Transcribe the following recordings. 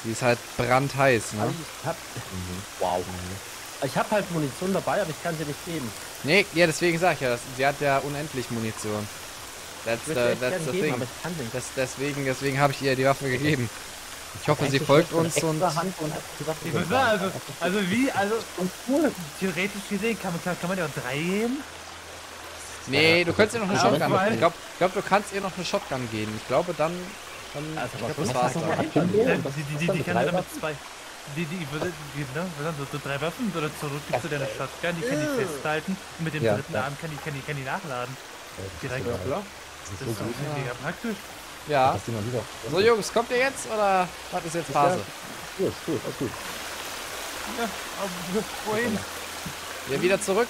Die ist halt brandheiß, Also ne? ich hab, wow. Ich habe halt Munition dabei, aber ich kann sie nicht geben. Nee, ja, deswegen sag ich ja, sie hat ja unendlich Munition. Ich würde echt gerne geben, thing. aber ich kann nicht. Deswegen habe ich ihr die Waffe gegeben. Ich hoffe, sie folgt uns und... Hand und hat die Waffe Ich würde sagen, also theoretisch gesehen kann man ja auch 3 geben. Nee, du könntest ihr noch eine Ja, Shotgun... weil- Ich glaub, du kannst ihr noch eine Shotgun geben. Ich glaube, dann Also, ich glaub, was das war's hast du dann. noch? Die kann damit 2. Die würde, ne, was sind so 3 Waffen oder zurück gibst du deine Shotgun, die kann die festhalten und mit dem Ja, dritten ja. Arm kann die nachladen. Direkt. Ja, Das das ist ist so gut. mega praktisch. Ja. Dass die mal wieder. So, Jungs, kommt ihr jetzt oder was ist jetzt Phase? Gut, gut, alles gut. Ja, aber wohin? Wir wieder zurück.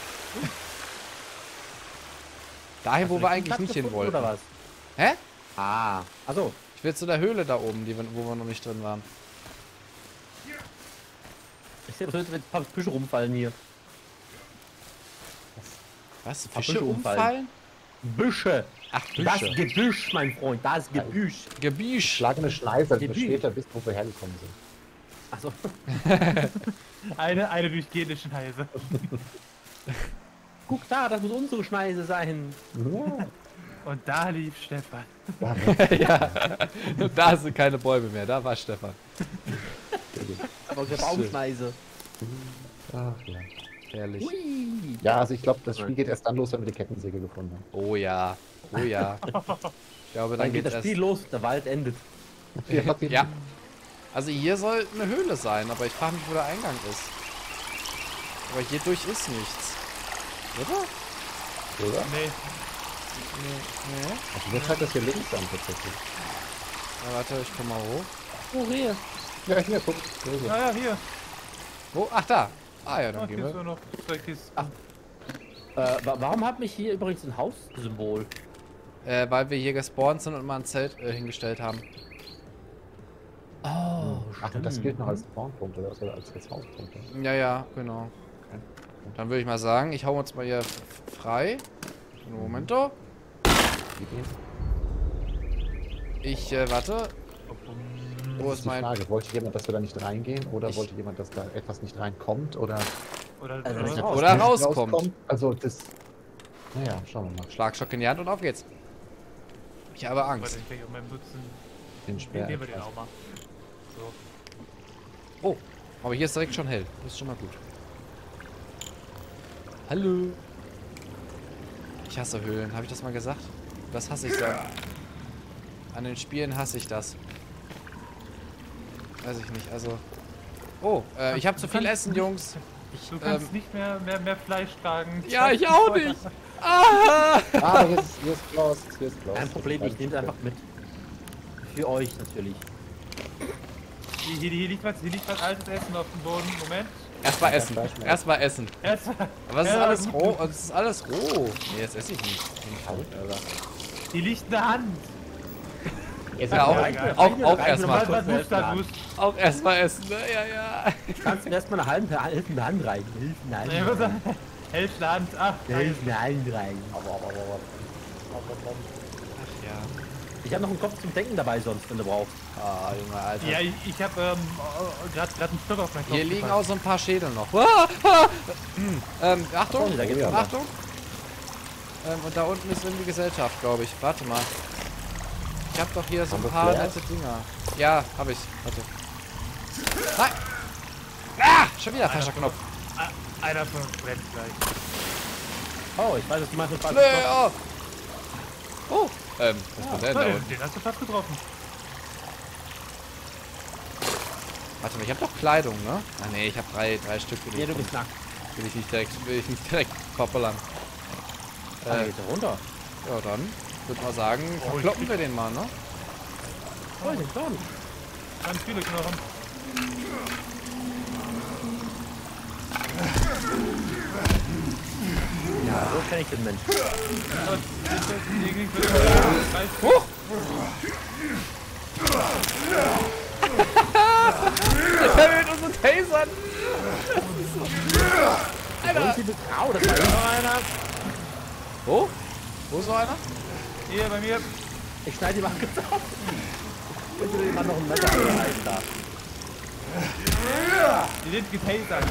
Dahin, wo wir eigentlich nicht hin wollten. Oder was? Hä? Ah. Also, Ich will zu der Höhle da oben, wo wir noch nicht drin waren. ich sehe, dass ein paar Büsche rumfallen hier. Was? Fische Fische umfallen? umfallen? Büsche. Ach, Das Büsche. Gebüsch, mein Freund. Das Gebüsch. Gebüsch. Schlag eine Schneise, damit wir Gebiet. später wissen, wo wir hergekommen sind. Achso. Eine durchgehende Schneise. Guck da, das muss unsere Schneise sein. Ja. Und da lief Stefan. Ja. Da sind keine Bäume mehr. Da war Stefan. Aber der Baumschneise. Ach, ja. Herrlich. Hui. Ja, also ich glaube, das Spiel geht erst dann los, wenn wir die Kettensäge gefunden haben. Oh ja. Oh ja. Ich glaube, Dann dann geht geht's das Spiel erst. los, der Wald endet. Ja. Also hier soll eine Höhle sein, aber ich frage mich, wo der Eingang ist. Aber hier durch ist nichts. Oder? Oder? Nee. Nee. Also mir zeigt das hier links an tatsächlich. Ja, warte, ich komm mal hoch. Oh, hier. Ja, hier, guck. Wo ist er? Ah ja, hier. Wo? Ach, da. Ah ja, dann Ach, gehen hier ist wir. nur noch 2 Kisten. Ach. Warum hat mich hier übrigens ein Haussymbol? Weil wir hier gespawnt sind und mal ein Zelt hingestellt haben. Oh, Ach, und das gilt noch als Spawnpunkt oder als Hauspunkt. Ja, ja, genau. Dann würde ich mal sagen, ich hau uns mal hier frei. Momento. Ich, warte. Wo Das ist ist die mein... Frage. Wollte jemand, dass wir da nicht reingehen? Oder wollte jemand, dass da etwas nicht reinkommt? Oder Oder, Also, oder, raus. Oder nicht rauskommt. Also das... Naja, schauen wir mal. Schlagstock in die Hand und auf geht's. Ich habe warte, Angst. ich gleich auf meinem Nutzen. Den Speer. Nehmen wir den auch mal. So. Oh, aber hier ist direkt schon hell. Das ist schon mal gut. Hallo. Ich hasse Höhlen. Habe ich das mal gesagt? Das hasse ich so. An den Spielen hasse ich das. Weiß ich nicht, also... Oh, ich habe zu viel Essen, Jungs. Du kannst nicht mehr Fleisch tragen. Ja, ich auch nicht. Ah! Ah, hier ist Klaus. Hier ist Klaus. Kein Problem, ich nehme es einfach mit. Für euch natürlich. Hier liegt was altes Essen auf dem Boden. Moment. Erstmal essen. Erstmal essen. Jetzt. Aber es ist Ja, alles gut. roh. Es ist alles roh. Nee, das esse ich nicht. Alter. Hier liegt eine Hand. Ja, auch, egal. auch erstmal. Was muss da? Auch erstmal essen, ne? Ja, ja. Kannst du erstmal eine helfende Hand rein. Helfende Hand Nee, was rein. Hälfte Hand. Ach, Helfende Hand rein. Ach ja. Ich habe noch einen Kopf zum Denken dabei sonst, wenn du brauchst. Ah, Junge, Alter. ja, ich habe gerade einen Stock auf meinen Kopf. Hier liegen gefallen. auch so ein paar Schädel noch. Ah, ah. Achtung, Oh, da geht's runter. Achtung. Und da unten ist irgendwie Gesellschaft, glaube ich. Warte mal. Ich habe doch hier so ein Haben wir paar Flares? nette Dinger. Ja, habe ich. Warte. Nein! Ah! Schon wieder falscher Knopf. Einer von uns brennt gleich. Oh, ich weiß, was du meinst mit falsch. Nö, oh! Oh! Was war denn da unten? Den hast du fast getroffen. Warte mal, ich habe doch Kleidung, ne? Ah ne, ich habe drei Stück. Ja, du bist nackt. Will ich nicht direkt verpollern. Da geht er runter. Ja, dann würde mal sagen, Oh, verkloppen wir den mal, ne? Oh, den Knochen. Ganz viele Knochen. Ja, so kenne ich den Mensch. Huch! Er verwöhnt unsere Tasern! Alter! Au, das war Noch einer. Wo? Wo ist noch einer? Hier bei mir. Ich schneide die mal kurz auf. Bitte jemand noch ein Messer rein da. Die sind getasert.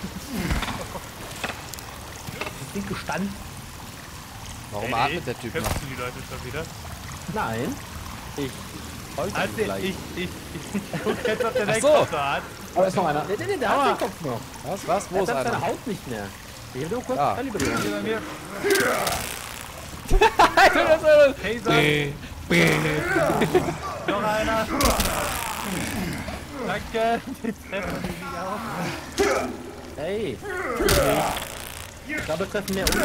Das Ding gestanden. Warum atmet der Typ noch? Köpfst du die Leute schon wieder? Nein. Ich wollte Also gleich. ich guck jetzt, ob der Ach den so. Kopf hat. Aber ist noch einer. Nee, der hat den Kopf noch. Was? Wo ist Der hat seine einer? Haut nicht mehr. Ich habe nur kurz Ah. Kalibrieren. Hier bei mir. Taser. Noch einer. Danke. Die treffen mich nicht auf. Hey. Ich glaube, wir treffen mehr uns.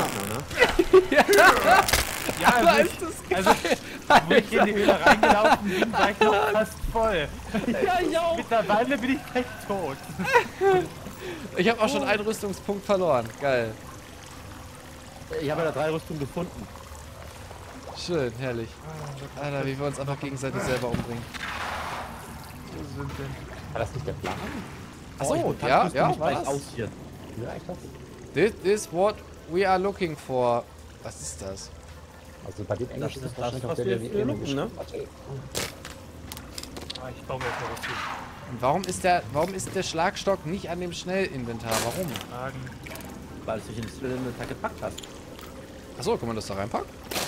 Ja, also wo ich in die Höhle reingelaufen bin, war ich noch fast voll. Ja, ich auch. Mittlerweile bin ich gleich tot. Ich habe auch schon einen Rüstungspunkt verloren. Geil. Ich habe ja da 3 Rüstungen gefunden. Schön, herrlich. Alter, wie wir uns einfach gegenseitig selber umbringen. Wo sind denn? War das nicht der Plan? Achso, ich ja, tank ja, mich war gleich das? aus hier. Ja, ich dachte. This is what we are looking for. Was ist das? Also bei dem Englisch ist ist das das, wahrscheinlich auch was der, wir der wie für immer Luken, geschrieben ne? hat. Ey. Ich baue mir jetzt mal was zu Und warum ist der Schlagstock nicht an dem Schnellinventar? Warum? fragen. Weil du dich ins Inventar gepackt hast. Achso, kann man das da reinpacken?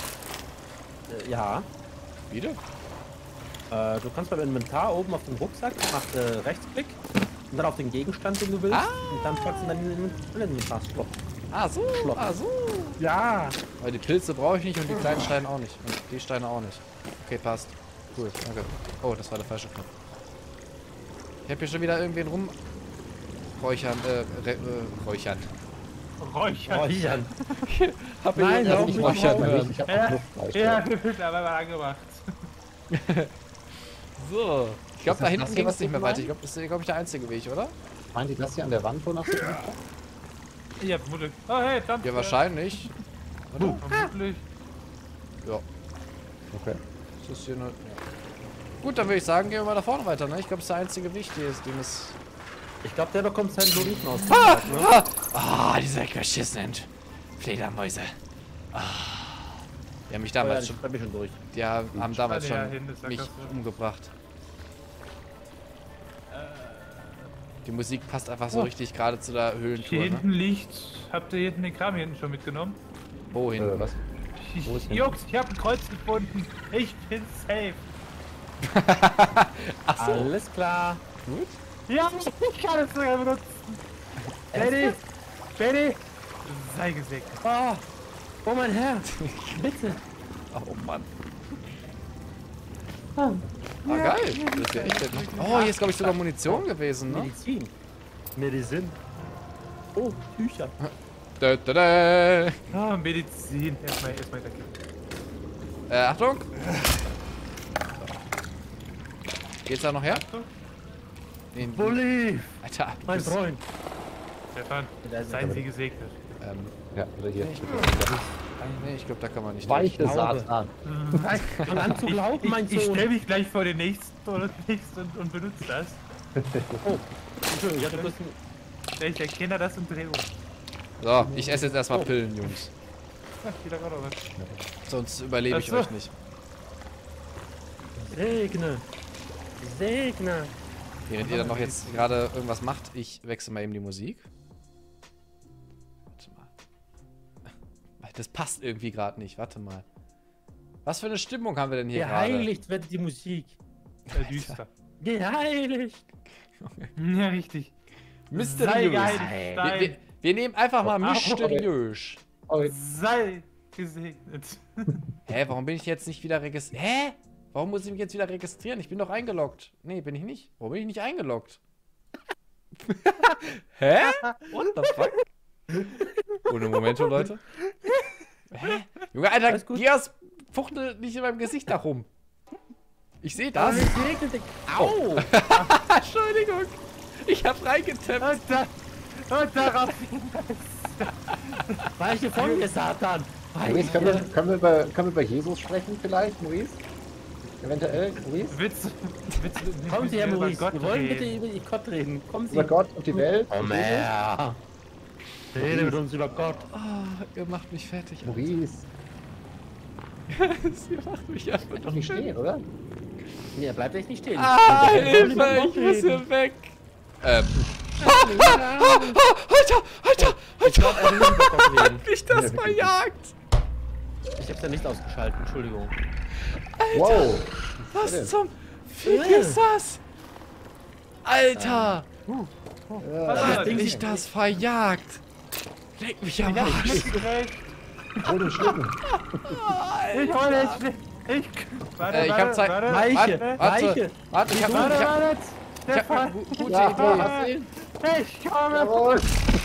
Ja. Wieder? Du kannst beim Inventar oben auf dem Rucksack, mach Rechtsklick und dann auf den Gegenstand, den du willst. Und dann packst du dann in den Inventarslot. Ah so, Schlock. ah so. Ja. Aber die Pilze brauche ich nicht und die kleinen Steine auch nicht. Und die Steine auch nicht. Okay, passt. Cool, danke. Oh, das war der falsche Knopf. Ich habe hier schon wieder irgendwen räuchern. Räuchern. Räuchern. Hab Nein, hier hör nicht auf, räuchern hör auf. hören. Ich habe Ja, auch Luftfleisch. ja, aber mal angemacht. So. Ich glaube, Ist da das hinten das ging hier, es was nicht mehr du weiter. Ich glaube, das ist, der einzige Weg, oder? Meint ihr das hier an der Wand, wonach sie gemacht hat? Ja, vermutlich. Oh, hey, Jump. Ja, wahrscheinlich. Vermutlich. Ja. Okay. Das ist hier eine... Ja. Gut, dann würde ich sagen, gehen wir mal da vorne weiter, ne? Ich glaube, das ist der einzige Weg, den es... Ich glaube, der bekommt seinen Loriten aus. Ne? Ah, diese verschissenen Fledermäuse. Ah. Die haben mich Oh ja, damals ich schon... bin schon durch. Die haben damals Ja, schon hin, das sagt mich das so. umgebracht. Die Musik passt einfach so richtig gerade zu der Hier Höhlentour, ne? hinten liegt. Habt ihr hinten den Kram hier hinten schon mitgenommen? Wo hinten? Was? Wo ist denn? Jungs, ich habe ein Kreuz gefunden. Ich bin safe. Achso, Alles klar. gut. Ja, ich kann es sogar benutzen. Betty, Betty, sei gesegnet. Oh mein Herr. Bitte. Oh Mann. Ah, geil. Das ist ja echt nett. Oh, hier ist, glaube ich, sogar Munition gewesen, ne? Medizin. Medizin. Oh, Tücher. Da, da, da. Ah, Medizin. Erstmal danke. Achtung. Geht's da noch her? Nee, Bulli. Alter. Mein das- Freund. Stefan, seien Sie gesegnet. Ja, oder hier. Nee, ich glaube, da kann man nicht. Weiche Glaube. Satan. Fang an zu glauben, mein Ich Sohn. stelle mich gleich vor den nächsten und benutze das. Oh, Entschuldigung, ich hatte kurz Ich erkenne das und drehe um. So, ich esse jetzt erstmal Pillen, Jungs. Ach, wieder gerade was. Sonst überlebe ich Ach so. euch nicht. Segne. Segne. Während ihr dann noch jetzt gerade irgendwas macht, ich wechsle mal eben die Musik. Warte mal. Das passt irgendwie gerade nicht. Warte mal. Was für eine Stimmung haben wir denn hier gerade? Geheiligt wird die Musik. Düster. Geheiligt. Ja, richtig. Sei Mysteriös. geheiligt. Wir nehmen einfach mal Oh, mysteriös. Oh, Sei gesegnet. Hä, warum bin ich jetzt nicht wieder registriert? Hä? Warum muss ich mich jetzt wieder registrieren? Ich bin doch eingeloggt. Nee, bin ich nicht. Warum bin ich nicht eingeloggt? Hä? What the fuck? Ohne Momento, Leute. Hä? Junge, Alter, Alles gut. Gears fuchtelt nicht in meinem Gesicht da rum. Ich sehe das. Segne dich. Au. Entschuldigung. Ich hab reingetippt. Und darauf. Weiche von mir, Satan. Maurice, können wir über Jesus sprechen vielleicht, Maurice? Eventuell, Maurice? Witz. Kommen Sie, Herr über Maurice. Gott Wir wollen bitte reden. über Gott reden. Kommen Sie. Über Gott und die Welt? Komm her. Rede mit uns über Gott. Ah, ihr macht mich fertig. Maurice, Ihr macht mich einfach doch nicht stehen, oder? Nee, er bleibt echt nicht stehen. Ah, Wir wollen über Hilfe, Gott ich muss reden. hier weg. Alter! Ich glaube, er will nicht über Gott reden. Mich das verjagt! Ich hab's ja nicht ausgeschaltet, Entschuldigung. Wow. Was zum Fick ist das? Alter! Hat mich das verjagt! Leck mich am Arsch! Hol den Schlitten. Ich hol den Schlitten. Ich hab Zeit. Weiche, Warte, ich hab eine gute Ja, Idee. hast du ihn? Ich komme. Jawohl.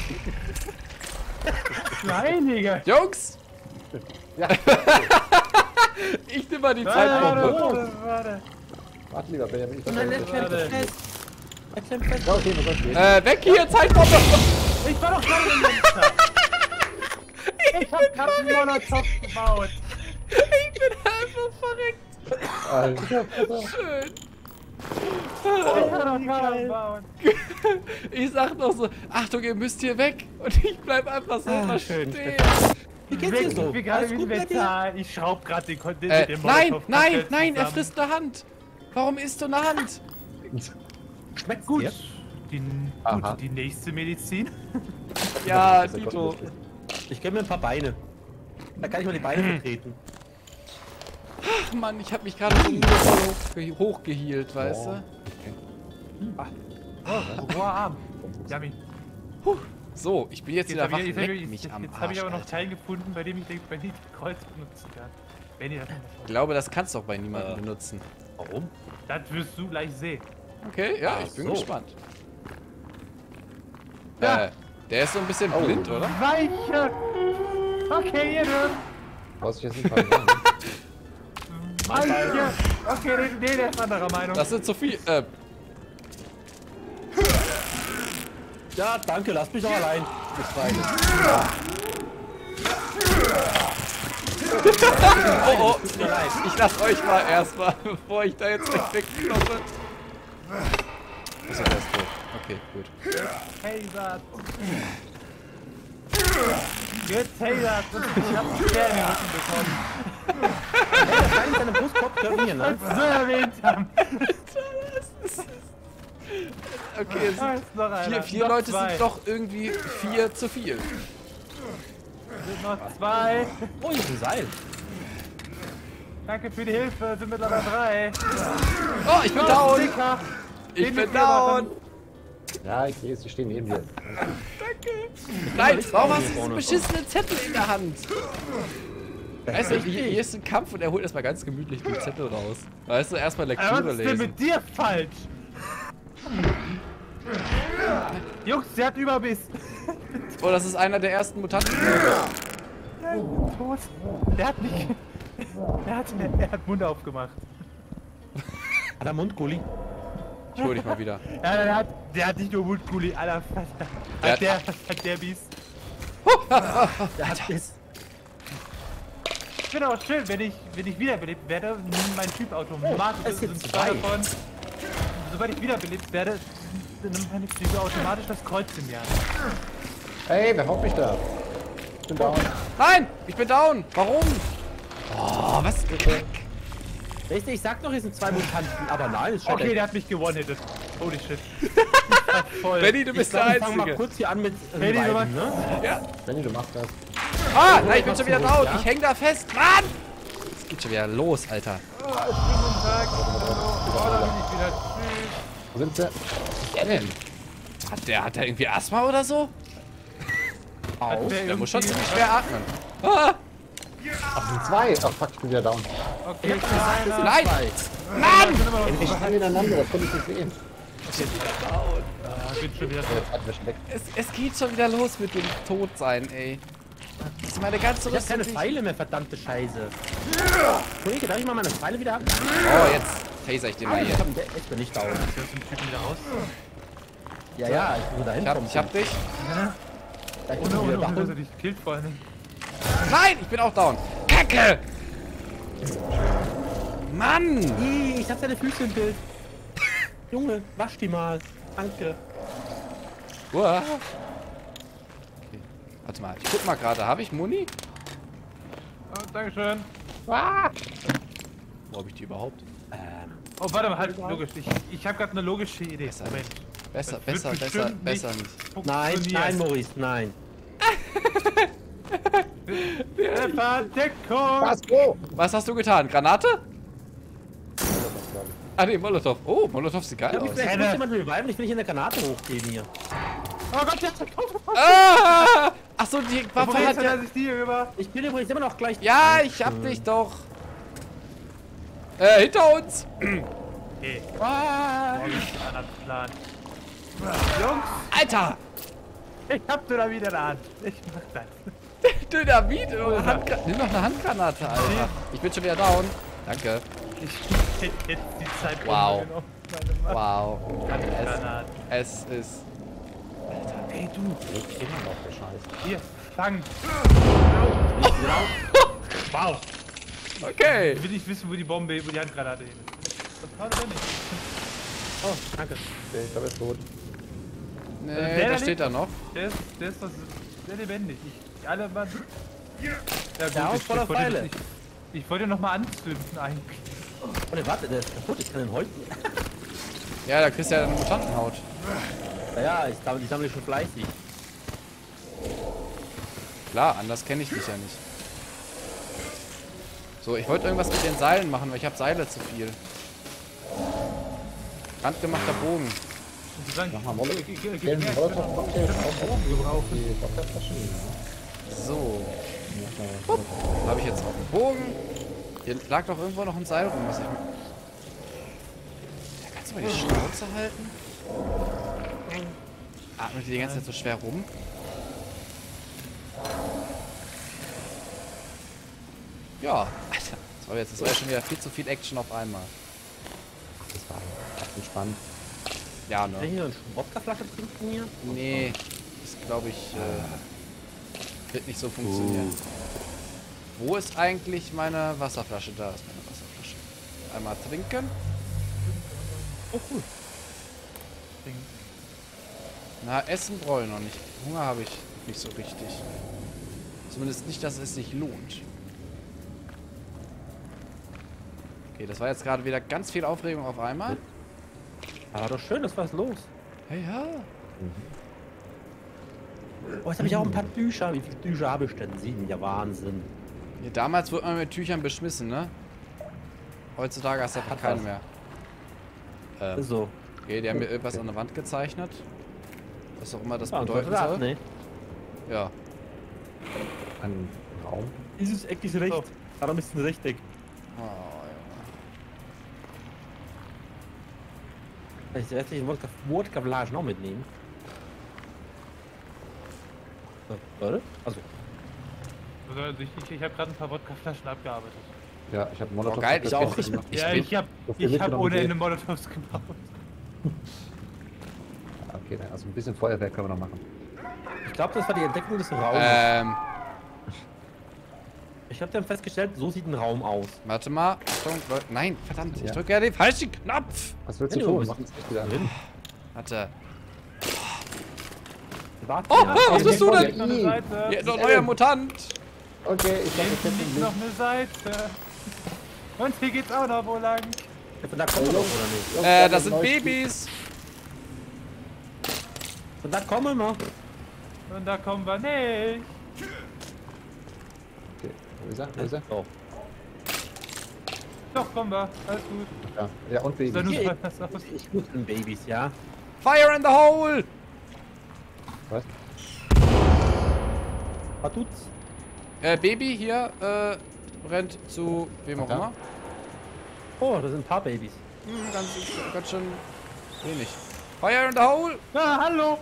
Einige. Jungs! Ja. Ich nehme mal die Zeitbombe. Warte. Warte lieber, Benjamin. Nein, er klemmt fest. Er klemmt fest. Ja, okay, was soll gehen? Weg hier, Zeitbombe! Ich war doch gerade im Fenster. Ich hab grad einen Molotow gebaut. Ich bin einfach verreckt. Alter, Schön. Ich hab doch gerade gebaut. Ich sag noch so, Achtung, ihr müsst hier weg. Und ich bleib einfach so immer schön, stehen. Wie geht's dir so? Ich bin gerade Alles im gut bei dir? Inventar. Ich schraub gerade den Nein, Molotow nein, komplett nein, er zusammen. frisst eine Hand. Warum isst du eine Hand? Schmeckt's Gut. dir? Aha. Die nächste Medizin. Ja, Das ist ja Tito. gottlos. Ich gebe mir ein paar Beine. Da kann ich mal die Beine vertreten. Ach Mann, ich hab mich gerade so nur hochgehielt, weißt du? Hoher Arm. Yummy. So, ich bin jetzt wieder wach. Leck Jetzt mich am hab ich Arsch, aber noch Alter. keinen gefunden, bei dem ich denke, Benny das Kreuz benutzen kann. Benny, Ich glaube, das kannst du auch bei niemandem benutzen. Warum? das wirst du gleich sehen. Okay, ja, Ach ich bin so. gespannt. Ja. Der ist so ein bisschen blind, oder? Weiche! Okay, ihr dürft. Brauchst du jetzt nicht mal sagen. Weiche! Okay, der ist anderer Meinung. Das sind zu viel. Ja, danke, lass mich doch allein. Das Beine. Oh, Tut mir leid. ich lass euch mal erstmal, bevor ich da jetzt gleich wegkloppe. Achso, der ist tot. Okay, gut. Tasert. Getasert. Ich hab einen Stern in den Rücken bekommen. Das Bein in seinem Brustkorb gehört mir, ne? So erwähnt haben. Okay, es Da sind ist noch einer. vier Noch Leute zwei. sind doch irgendwie 4 zu viel. Sind noch 2. Oh, hier ist ein Seil. Danke für die Hilfe. Sind mittlerweile 3. Oh, ich bin down! Dicker. Ich Den bin mit mir machen. down! Ja, ich sehe es, die stehen neben dir. Nein, warum hast du hier diesen vorne. beschissenen Zettel in der Hand? Weißt du, hier ist ein Kampf und er holt erstmal ganz gemütlich den Zettel raus. Weißt du, erstmal Was Lektüre ist denn lesen. mit dir falsch? Jungs, der hat Überbiss. Oh, das ist einer der ersten Mutanten. Tot. Der hat nicht. Er hat Mund aufgemacht. Hat er Mundgulli? Ich hol dich mal wieder. Ja, der hat nicht nur Mundgulli, Alter. Der Hat der Biss. Der hat Biss. Ich finde auch schön, wenn ich wiederbelebt werde, nimmt mein Typ automatisch. es sind sind zwei. davon. Sobald ich wiederbelebt werde, nimmt meine Psyche automatisch das Kreuz im Jahr. Hey, wer haut mich da? Ich bin down. Nein, ich bin down. Warum? Oh, was? Weißt du, ich sag doch, hier sind 2 Mutanten, aber nein, es scheint Okay, der hat mich gewonnen-hittet. Holy shit. Voll. Benny, du Ich bist glaub, der ich fang mal Einzige. kurz hier an mit Benny, du Reviven, ne? Ja. Benni, du machst das. Ah, nein, ich bin schon wieder down. Ja? Ich häng da fest. Mann! Es geht schon wieder los, Alter. Guten Tag. Oh, da bin ich wieder. Tschüss. Wo sind sie? Der denn? Hat der irgendwie Asthma oder so? Auf. Der muss schon ziemlich schwer atmen. Ah, Ach, sind zwei. Ach, fuck, ich bin wieder down. Okay, ich bin einer. nein! Wir Mann! sind immer noch Ich bin ineinander, das konnte ich nicht sehen. Ich bin schon wieder. Jetzt hat mich weg. Es geht schon wieder los mit dem Todsein, ey. Das ist meine ganze Ich hab keine Rüstung. Pfeile mehr, verdammte Scheiße. Kollege, darf ich mal meine Pfeile wieder haben? Oh, jetzt taser ich den mal hier. Ich bin nicht down. Ich den Typen wieder raus. Ja, ja, ich bin da hinkommen. Ich hab dich. Gleich Ohne, bin ich wieder dass er down. dich killt vor allem. Nein, ich bin auch down. Kacke! Mann! Ih, ich hab deine Füße im Bild. Junge, wasch die mal. Danke. Uah. Okay. Warte mal, ich guck mal gerade. Habe ich Muni? Oh, Dankeschön. Wo habe ich die überhaupt? Oh, warte mal, halt, logisch. Ich habe gerade eine logische Idee. Was denn? Moment. Besser, Das wird bestimmt besser nicht. nicht. Nein, Funktioniert. nein, Maurice, nein. Deckung! Was? Wo? Was hast du getan? Granate? Ah ne, Molotow. Oh, Molotow sieht geil aus. Vielleicht muss jemand reviven, ich will nicht in der Granate hochgehen hier. Oh Gott, der hat Ah! Achso, die Waffe hat ja... sich die über. Ich bin übrigens immer noch gleich. Ja, ich hab dich doch. Hinter uns. Okay. Morgen ist ein anderer Plan. Jungs, Alter! ich hab Dynamit in der Hand. Ich mach das. Dynamit oder nimm noch eine Handgranate, Alter. Ich bin schon wieder down. Danke. Ich hätte jetzt die Zeit Wow. genommen. Meine Mann. Wow. Handgranaten. Es ist... Ey, du. Wo immer noch der Scheiß? Hier, fang. Wow. Okay. Ich will nicht wissen, wo die Bombe, wo die Handgranate hin ist. Das war oder nicht? Oh, danke. Okay, ich glaube, er ist tot. Nee, der da steht er noch. Der ist doch sehr lebendig. Alle Mann. Ja, Der Haus voller Pfeile. Ich wollte noch mal anzünden eigentlich. Oh ne, warte, der ist kaputt, ich kann den heute. Ja, da kriegst du ja eine Mutantenhaut. Ja, ich glaube, die sammle ich schon fleißig. Klar, anders kenne ich dich ja nicht. So, ich wollte irgendwas mit den Seilen machen, weil ich habe Seile zu viel. Handgemachter Bogen. Und die sagen, Mach mal Molotov. Den Molotov-Cocktail auf die Waffelflaschen. So. Habe ich jetzt auch einen Bogen. Hier lag doch irgendwo noch ein Seil rum, was ich... Ja, kannst du mal die Schnauze halten? Atmet die ganze Zeit so schwer rum? Ja, Alter. Das war ja schon wieder viel zu viel Action auf einmal. Das war entspannt. Ja, Kann ich ne? hier eine Wodkaflasche trinken hier? Nee, das glaube ich, wird nicht so funktionieren. Wo ist eigentlich meine Wasserflasche? Da ist meine Wasserflasche. Einmal trinken. Oh, cool. Na, essen brauche ich noch nicht. Hunger habe ich nicht so richtig. Zumindest nicht, dass es sich lohnt. Okay, das war jetzt gerade wieder ganz viel Aufregung auf einmal. Aber doch schön, das war's los. Hey, ja. Oh, jetzt habe ich auch ein paar Tücher. Wie viele Tücher habe ich denn? 7, ja Wahnsinn. Ja, damals wurde man mit Tüchern beschmissen, ne? Heutzutage hast du einfach keinen mehr. So. Okay, die haben mir irgendwas an der Wand gezeichnet. Was auch immer das Ja, bedeuten soll. ne? Ja. Ein Raum. Dieses Eck ist rechts. Warum ist es richtig? Oh, Ich werde die Wodka-Flaschen noch mitnehmen. So, warte. Also. Also ich habe gerade ein paar Wodkaflaschen abgearbeitet. Ja, ich habe oh Molotov. geil, ich auch. bin, ich Ja, bin, ich habe Das wird mitgenommen ohne mit Ende Molotovs gebaut. Okay, also ein bisschen Feuerwerk können wir noch machen. Ich glaube, das war die Entdeckung des Raumes. Ich habe dann festgestellt, so sieht ein Raum aus. Warte mal. Achtung, Leute. Nein, verdammt. Ich Ja. drücke ja den falschen Knopf. Was willst Ja, du du tun? bist Mach das nicht wieder an. drin. Warte. Warte. Oh, ja. was bist du Hier denn? liegt noch eine Seite. Hier ist noch ein neuer Mutant. Okay, ich glaube, Hier liegt noch eine Seite. Und hier geht's auch noch wo lang. Von da kommen wir doch, oder nicht? Das sind Babys. Von da kommen wir. Und da kommen wir nicht. Okay, wo ist er? Wo ist er? So. Doch, kommen wir. Alles gut. Ja, ja und Sah nur Baby. Hier, so aus. Ich gut in Babys, ja. Fire in the hole. Was? Was tut's? Baby hier, rennt zu wem auch Ja. immer. Oh, das sind ein paar Babys. Ganz schön wenig. Fire in the hole. Ah, hallo.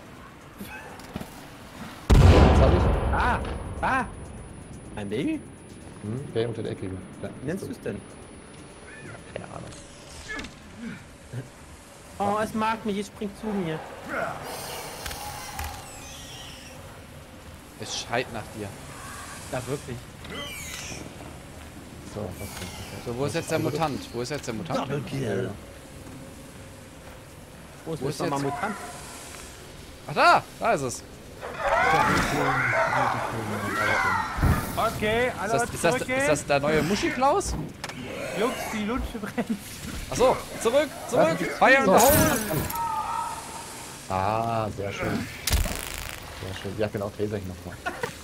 Jetzt hab ich. Ah! Ein Baby? Okay, unter der Ecke. Ja. Wie nennst du es denn? Keine Ahnung. Oh, es mag mich, es springt zu mir. Es schreit nach dir. Ja, wirklich. So, was denn? So, wo ist jetzt der Mutant? Wo ist jetzt der Mutant? Double Kill. Wo ist Wo ist jetzt nochmal jetzt- Mutant? Ach da, da ist es. Okay, alle Ist das der neue Muschi-Klaus? Jungs, die Lutsche brennt. Achso, zurück, zurück. Fire in the hole. Ah, sehr schön. Sehr schön. Ja, genau, Taser ich nochmal.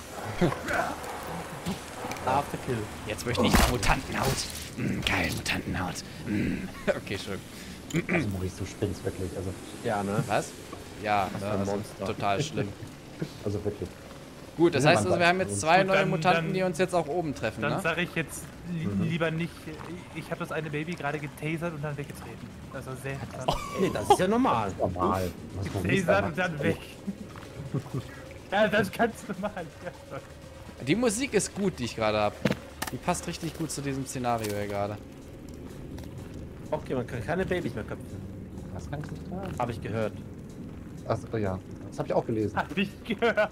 After Kill. Jetzt möchte ich Mutantenhaut. Geil, Mutantenhaut. Okay, schön. Also Maurice, du spinnst wirklich. Also, Ja, ne? Was? Ja, Was ne, für ein also Monster. total schlimm. also wirklich. Gut, das Ja, heißt man also, wir sagt haben jetzt uns. 2 Gut, neue dann- Mutanten, dann- die uns jetzt auch oben treffen, Dann ne? sage ich jetzt lieber nicht, ich habe das eine Baby gerade getasert und dann weggetreten. Das war sehr interessant. Nee, das ist ja normal. Normal. Was Maurice da Getasert macht, und dann ist weg. Ja, das kannst du machen. Ja. Die Musik ist gut, die ich gerade habe. Die passt richtig gut zu diesem Szenario hier gerade. Okay, man kann keine Babys mehr köpfen. Was kann ich nicht tragen? Habe ich gehört. Achso, ja. Das habe ich auch gelesen. Hab ich gehört.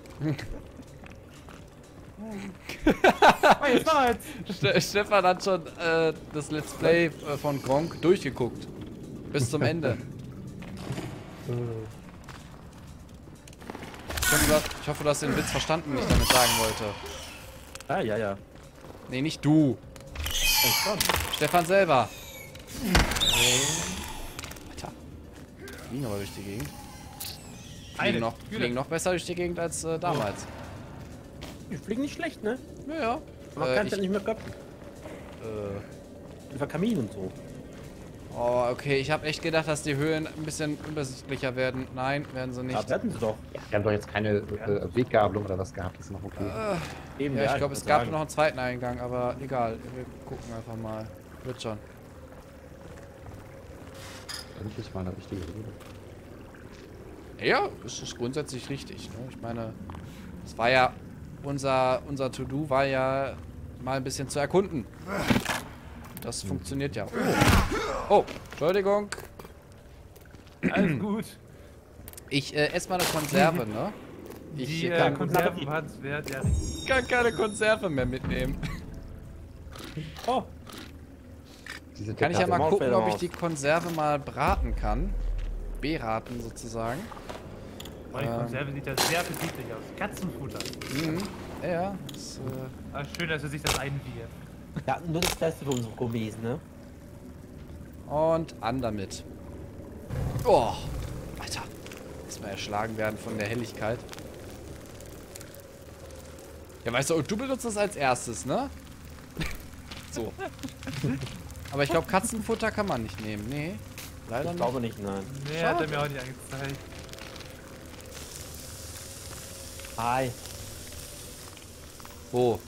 Oh, jetzt noch eins. Stefan hat schon das Let's Play von Gronkh durchgeguckt. Bis zum Ende. Ich hoffe, du hast den Witz verstanden, den ich damit sagen wollte. Ah, ja, ja. Nee, nicht du. Oh, schon. Stefan selber. Alter. Fliegen aber durch die Gegend. Fliegen noch besser durch die Gegend als damals. Die fliegen nicht schlecht, ne? Ja, ja. Man kann es ja nicht mehr köpfen. Über Kamin und so. Oh, okay. Ich habe echt gedacht, dass die Höhlen ein bisschen übersichtlicher werden. Nein, werden sie nicht. Ja, werden sie doch. Wir haben doch jetzt keine Weggabelung oder was gehabt. Das ist noch okay. Eben, Ja, ich glaube, es gab sagen. noch einen zweiten Eingang, aber egal. Wir gucken einfach mal. Wird schon. Endlich mal eine richtige Rede. Ja, es ist grundsätzlich richtig. Ne? Ich meine, es war ja unser To-Do war ja mal ein bisschen zu erkunden. Das funktioniert ja. Oh, Entschuldigung. Alles gut. Ich esse mal eine Konserve, ne? Ich Die kann Konserven waren es wert, ja. keine Konserve mehr mitnehmen. Oh, Diese Kann ich ja mal Maus gucken, fällt ob ich raus. die Konserve mal braten kann. Beraten sozusagen. Oh, die Konserve sieht ja sehr appetitlich aus. Katzenfutter. Mhm. Ja, das, Ah, schön, dass er sich das einwirft. ja, nur das Beste für unsere Gourmets, ne? und an damit. Oh, Alter. Dass wir erschlagen werden von der Helligkeit. Ja, weißt du, du benutzt das als erstes, ne? So. Aber ich glaube, Katzenfutter kann man nicht nehmen. Nee, leider Ich nicht. glaube nicht, nein. Nee, hat er mir auch nicht angezeigt. Hi. Wo?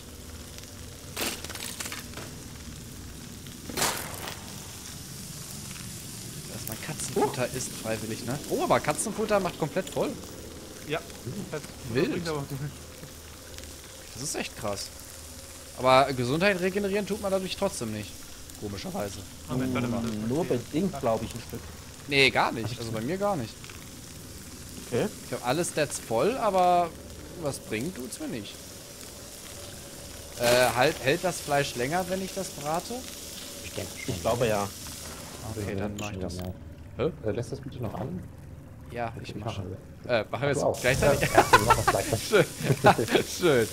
Dass man Katzenfutter isst, freiwillig, ne? Oh, aber Katzenfutter macht komplett voll. Ja. Das Wild. bringt aber auch die- Das ist echt krass. Aber Gesundheit regenerieren tut man dadurch trotzdem nicht. Komischerweise. Moment, warte mal. Nur bedingt, glaube ich, ein Stück. Nee, gar nicht. Also bei mir gar nicht. Okay. Ich habe alle Stats voll, aber was bringt, tut's mir nicht. Hält das Fleisch länger, wenn ich das brate? Ich denke schon. Ich glaube ja. Okay, dann mach ich das. Ja. Lässt das bitte noch an? Ja, ich Ich mache. mache. Machen wir jetzt Du auch. gleichzeitig? Ja, wir machen das gleich. Schön. Schön.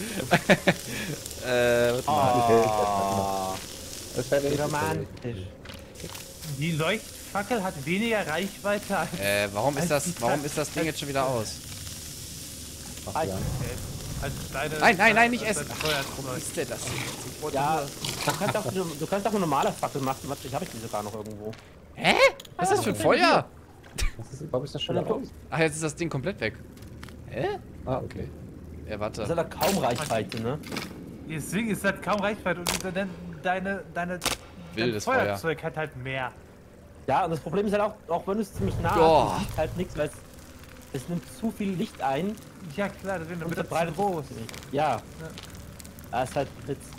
Warte mal. Das wäre Wie richtig romantisch. Die Leuchtfackel hat weniger Reichweite als warum ist das Ding jetzt schon wieder aus? Ach, ja. deine. Nein, nicht essen. als Warum Feuerzeug. ist der das? Ja, du kannst auch eine normale Fackel machen. Warte, ich habe die sogar noch irgendwo. Hä? Was ist das für ein Feuer? Warum ist das schon wieder aus? Ach, jetzt ist das Ding komplett weg. Hä? Ah, okay. Ja, Das warte. hat ja kaum Reichweite, ne? Deswegen ist das kaum Reichweite und dein Wildes Feuer. Feuerzeug hat halt mehr. Ja, und das Problem ist halt auch wenn du es ziemlich nah Oh. hast, du siehst halt nichts, weil es nimmt zu viel Licht ein Ja klar, deswegen und wird das verbreitet zu groß. sich nicht. Ja. Das ist halt ein Witz.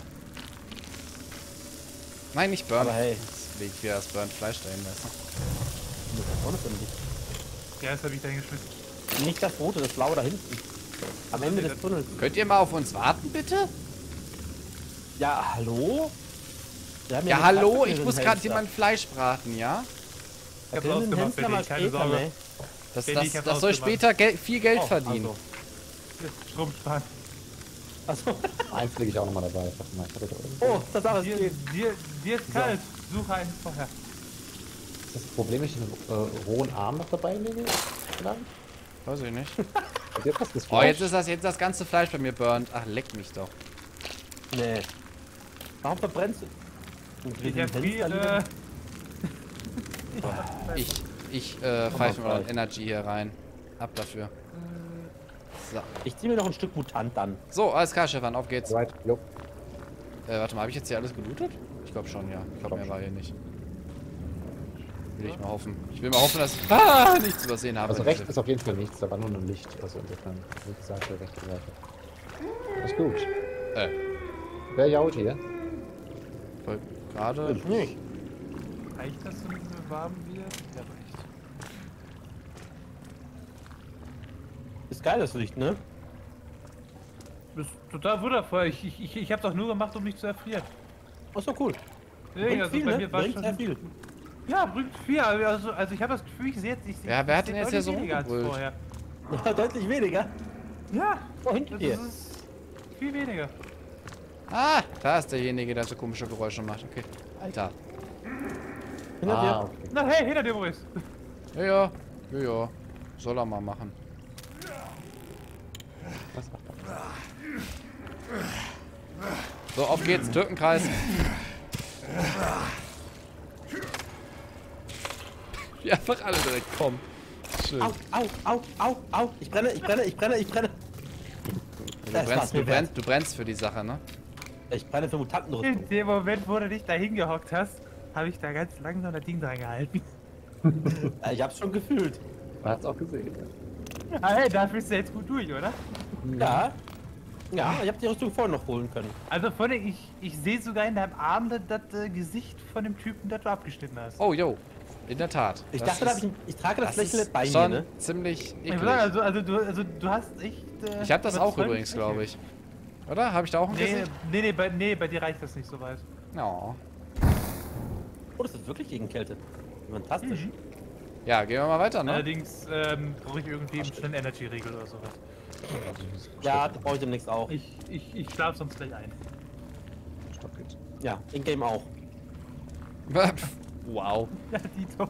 Nein, nicht Burn. Aber hey. Jetzt leg ich wieder das Burn Fleisch dahin, weißt du? Das ist auch nicht so ein Licht. Ja, das habe ich dahin geschmissen. Nicht das rote, das blaue da hinten. Am Ende des Tunnels. Könnt ihr mal auf uns warten, bitte? Ja, hallo? Wir haben Ja, eine hallo, Kasse für ich den muss gerade Hamster. jemand Fleisch braten, ja? Ich hab's Wir können den ausgemacht, Hamster Benny, mal keine später, Sorge. ne? Das Benny, ich hab's soll ausgemacht. später viel Geld Oh, verdienen. also. Stromsparen. Achso. Eins lege ich auch nochmal dabei. Warte mal, ich hatte da irgendwo. Oh, das ist Dir ist kalt. Suche ein Feuer. Ist das Problem, wenn ich den rohen Arm noch dabei lege? Vielleicht? Weiß ich nicht. Und jetzt hast du das Oh, Fleisch. jetzt ist das ganze Fleisch bei mir burnt. Ach, leck mich doch. Nee. Warum verbrennst du? Ich hab viel, Ich pfeife mal Energy hier rein. Ab dafür. So. Ich zieh mir noch ein Stück Mutant dann. So, alles klar, Stefan, auf geht's. Right, jo. Warte mal, habe ich jetzt hier alles gelootet? Ich glaube schon, ja. Ich glaube, mehr war hier nicht. Will ich mal hoffen. Ich will mal hoffen, dass ich nichts übersehen habe. Also rechts ist auf jeden Fall nichts, da war nur ein Licht. Also insofern, wie gesagt, der rechte Seite. Ist gut. Wer jault hier? Gerade. Ich nicht. reicht das, wenn es warm wird? Ja, reicht. Ist geil, das Licht, ne? Das ist total wundervoll. Ich hab's auch nur gemacht, um nicht zu erfrieren. Ach so, cool. Nee, Bringt also viel, bei ne? mir war Bringt schon... sehr viel. Ja, bringt viel. Also ich habe das Gefühl, ich sehe jetzt... Ja, wer hat denn jetzt hier so weniger als rumgebrüllt? vorher. Ja, deutlich weniger. Ja, Oh, hinter dir. das ist viel weniger. Ah, da ist derjenige, der so komische Geräusche macht. Okay. Alter. Hinter dir. Okay. Na hey, hinter dir, Maurice. Ja. Soll er mal machen. Was macht er? So, auf geht's. Türkenkreis. Wie einfach alle direkt kommen. Schön. Au, au, au, au, au. Ich brenne, ich brenne, ich brenne, ich brenne. Das war's mir wert. Du brennst für die Sache, ne? Ich brenne für Mutantenrüstung. In dem Moment, wo du dich da hingehockt hast, habe ich da ganz langsam das Ding dran gehalten. Ich hab's schon gefühlt. Man hat's auch gesehen. Ja. Ah, hey, da bist du jetzt gut durch, oder? Ja. Ja, ich hab die Rüstung vorhin noch holen können. Also von ich sehe sogar in deinem Arm das Gesicht von dem Typen, das du abgeschnitten hast. Oh, jo. In der Tat. Ich Das dachte, ist- ich trage das das Lächeln ist bei mir, schon ne? ziemlich Ich eklig. würde sagen, du hast echt... Ich habe das auch überzeugend übrigens, glaube lächeln. ich. Oder? Habe ich da auch ein Nee, Gesicht? nee, bei dir reicht das nicht so weit. Ja. Oh, das ist wirklich gegen Kälte. Fantastisch. Ja, gehen wir mal weiter, ne? Allerdings brauche ich irgendwie einen schnellen Energy-Regel oder sowas. Ja, das brauche ich demnächst auch. Ich schlafe sonst gleich ein. Stopp geht's. Ja, in-game auch. Wow. Ja, Dito.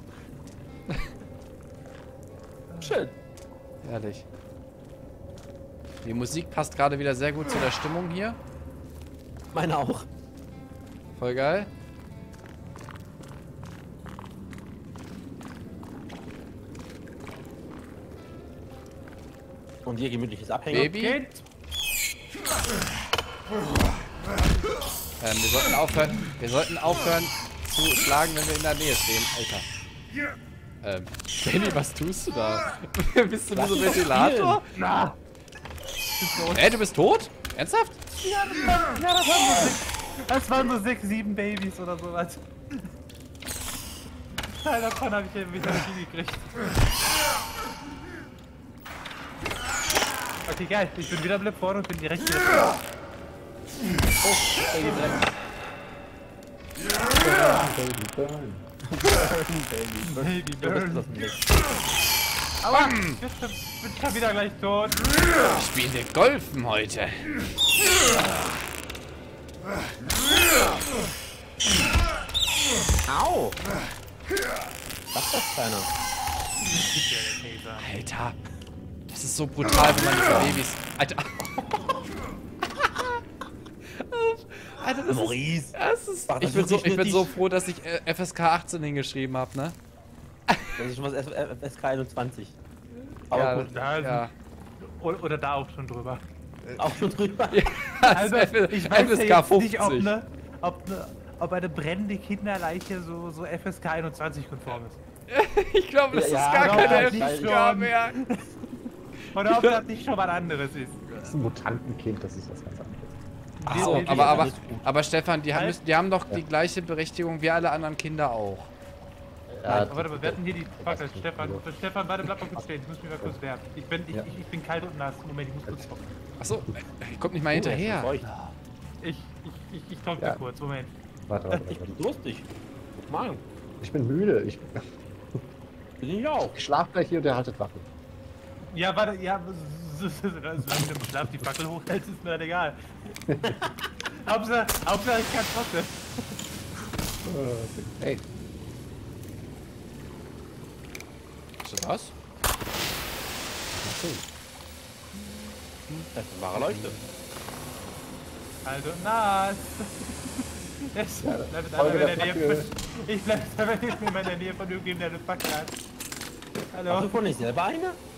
Schön. Ehrlich. Die Musik passt gerade wieder sehr gut zu der Stimmung hier. Meine auch. Voll geil. Und hier gemütliches Abhängen. Baby. Geht. Wir sollten aufhören zu schlagen, wenn wir in der Nähe stehen. Alter. Baby, was tust du da? Bist du nur so ein Ventilator? Na. Du bist tot? Ernsthaft? Ja, das waren so 6, 7 Babys oder sowas. Teil davon habe ich ja wieder nicht hingekriegt. Okay, geil. Ich bin wieder blind vorne und bin direkt wieder vorne. Baby burn. Baby Du bist Burn. das nicht. Aber ich bin schon wieder gleich tot. Spielen wir Golfen heute? Au! Was ist das, Kleiner? Alter. Das ist so brutal, wenn man diese Babys... Alter. Alter, das Maurice! ist... War das Ich bin wirklich so nötig? froh, dass ich FSK 18 hingeschrieben habe, ne? Das ist schon was SK 21. Aber Ja, gut, ja. Oder da auch schon drüber. auch schon drüber. Also, ich weiß ja FSK jetzt 50. nicht, ob eine brennende Kinderleiche so FSK 21 konform ist. Ich glaube, das Ja, ist gar ja, keine ja, FSK schon. mehr. Oder ob das nicht schon was anderes ist. Das ist ein Mutantenkind, das ist was ganz anderes. Achso, Nee, alles gut. aber Stefan, die Halt. die haben doch die gleiche Berechtigung wie alle anderen Kinder auch. Ja, Aber warte mal, wir hatten hier die Fackel. das ist Stefan, gut. Stefan, warte, bleib mal kurz stehen. Ich muss mich mal kurz wärmen. Ich bin kalt und nass. Moment, ich muss kurz trocknen. Achso, kommt nicht mal hinterher. Ich trockne Ja. kurz. Moment. warte. Ich bin durstig. Guck mal. Ich bin müde. Ich Bin ich auch. schlaf gleich hier und der haltet Wache. Ja, warte, ja, solange du im Schlaf die Fackel hochhältst, ist mir das egal. Hauptsache ich kann trocknen. Hey, Meinst du das? Das ist eine wahre Leuchte. Also nass. Ich bleib einfach nicht mehr in der Nähe von irgendeiner Fackel. Hallo? Hast du von nicht selber eine?